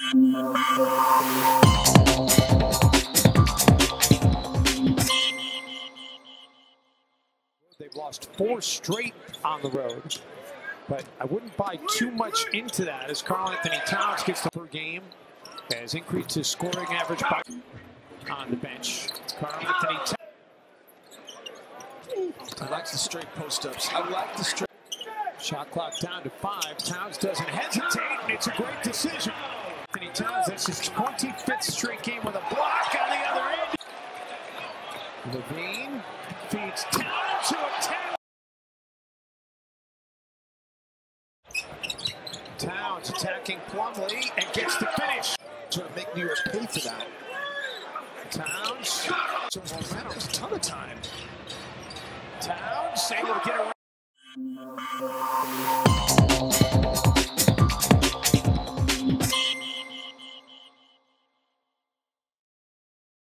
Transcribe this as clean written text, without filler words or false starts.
They've lost 4 straight on the road, but I wouldn't buy too much into that as Karl-Anthony Towns gets the per game, has increased his scoring average by on the bench. Karl-Anthony Towns. I like the straight post-ups. I like the straight. Shot clock down to 5. Towns doesn't hesitate, and it's a great decision. Anthony Towns, that's his 25th straight game with a block on the other end. Levine feeds Towns to a 10. Towns attacking Plumlee and gets the finish. Trying to make New York pay for that. Towns. So momentum, a ton of time. Towns able to get